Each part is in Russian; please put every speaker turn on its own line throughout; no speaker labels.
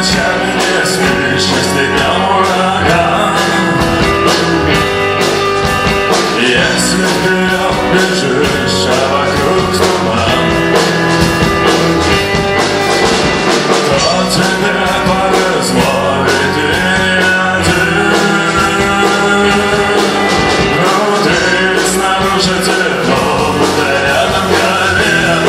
ночами не спишь, если днем ураган. Если вперед бежишь, а вокруг туман, то тебе повезло, и ты не один. Внутри снаружи тепло, будто рядом горит.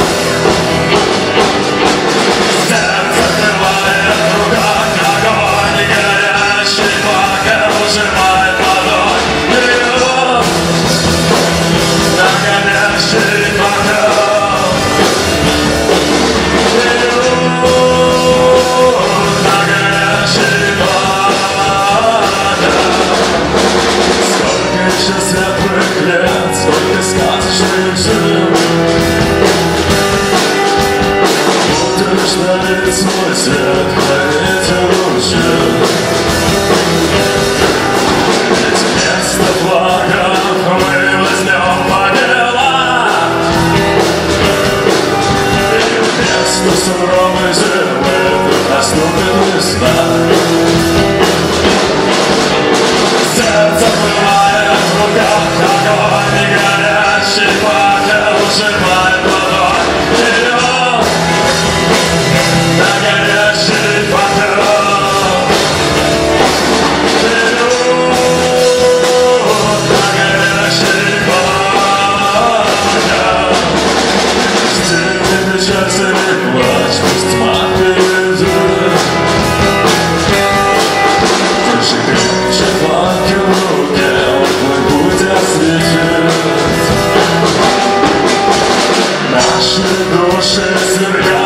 Сердце пылает в руках, огонь горящий пламя ужимает ладонь. Вперед на горящий покров. Вперед на горящий покров. Сколько еще светлых лет, сколько сказочных жил, будто ждали свой свет, хранитель души. Ведь вместо флагов мы возьмем факела, и вместо суровой зимы тут наступит весна. Сердце пылает в руках, огонь и горящий факел ужимает ладонь. Вперед на горящий покров. Вперед на горящий покров. Жди, не печалься, не плачь, пусть тьма приведет. Держи крепче факел в руке, твой путь осветит. Наши души сверкают.